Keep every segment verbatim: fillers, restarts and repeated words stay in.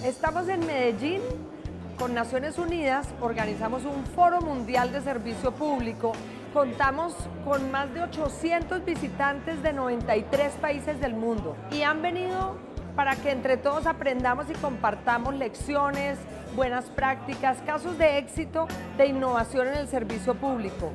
Estamos en Medellín, con Naciones Unidas, organizamos un Foro Mundial de Servicio Público. Contamos con más de ochocientos visitantes de noventa y tres países del mundo y han venido para que entre todos aprendamos y compartamos lecciones, buenas prácticas, casos de éxito de innovación en el servicio público.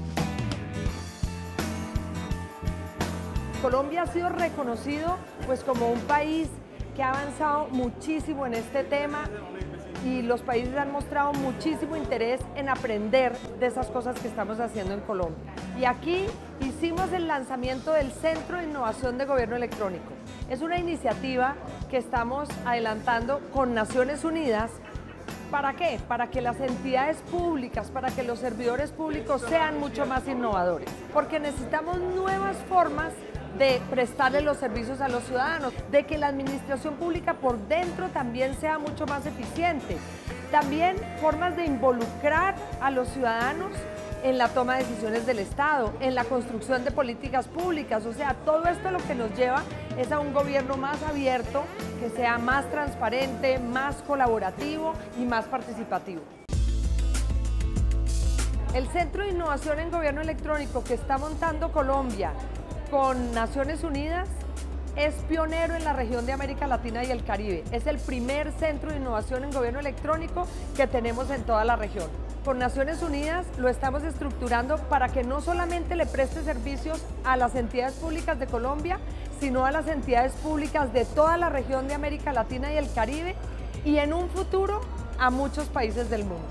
Colombia ha sido reconocido pues, como un país que ha avanzado muchísimo en este tema y los países han mostrado muchísimo interés en aprender de esas cosas que estamos haciendo en Colombia. Y aquí hicimos el lanzamiento del Centro de Innovación de Gobierno Electrónico. Es una iniciativa que estamos adelantando con Naciones Unidas. ¿Para qué? Para que las entidades públicas, para que los servidores públicos sean mucho más innovadores. Porque necesitamos nuevas formas de prestarle los servicios a los ciudadanos, de que la administración pública por dentro también sea mucho más eficiente. También formas de involucrar a los ciudadanos en la toma de decisiones del Estado, en la construcción de políticas públicas. O sea, todo esto lo que nos lleva es a un gobierno más abierto, que sea más transparente, más colaborativo y más participativo. El Centro de Innovación en Gobierno Electrónico que está montando Colombia con Naciones Unidas es pionero en la región de América Latina y el Caribe. Es el primer centro de innovación en gobierno electrónico que tenemos en toda la región. Con Naciones Unidas lo estamos estructurando para que no solamente le preste servicios a las entidades públicas de Colombia, sino a las entidades públicas de toda la región de América Latina y el Caribe y en un futuro a muchos países del mundo.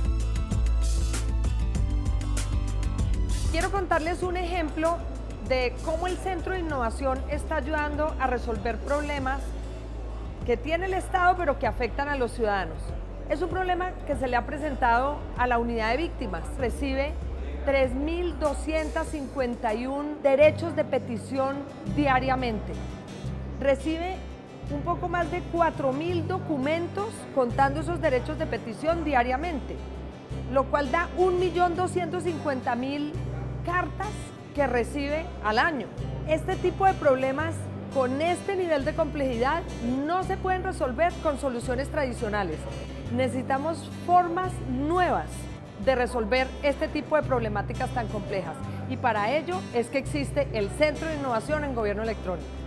Quiero contarles un ejemplo de cómo el Centro de Innovación está ayudando a resolver problemas que tiene el Estado pero que afectan a los ciudadanos. Es un problema que se le ha presentado a la unidad de víctimas. Recibe tres mil doscientos cincuenta y uno derechos de petición diariamente. Recibe un poco más de cuatro mil documentos contando esos derechos de petición diariamente, lo cual da un millón doscientos cincuenta mil cartas que recibe al año. Este tipo de problemas con este nivel de complejidad no se pueden resolver con soluciones tradicionales. Necesitamos formas nuevas de resolver este tipo de problemáticas tan complejas y para ello es que existe el Centro de Innovación en Gobierno Electrónico.